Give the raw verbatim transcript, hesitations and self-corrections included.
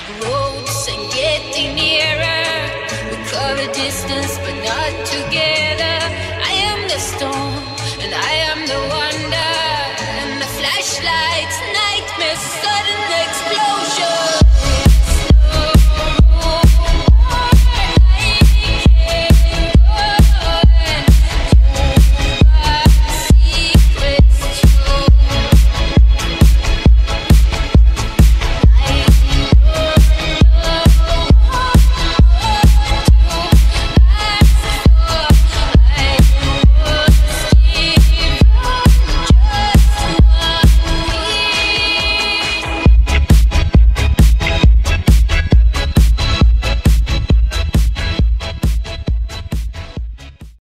roads and getting nearer. We cover distance, but not together.